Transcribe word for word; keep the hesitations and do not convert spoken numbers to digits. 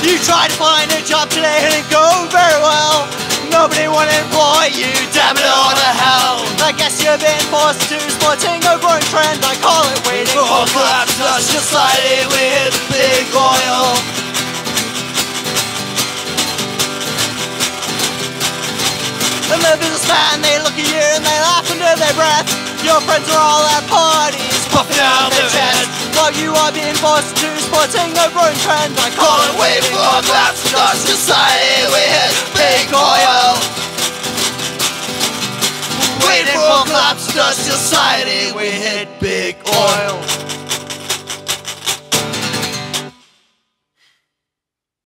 You tried to find a job today and it didn't go very well. Nobody wanna employ you, damn it all to hell. I guess you've been forced to sporting a growing trend. I call it waiting for collapse. Just society with big oil. And the businessman, they look at you and they laugh under their breath. Your friends are all at parties, puffing out their chest, while you are being forced to sporting a growing trend. I call it waving for collapse. Just society with big oil. Waiting for collapse. Just society we hit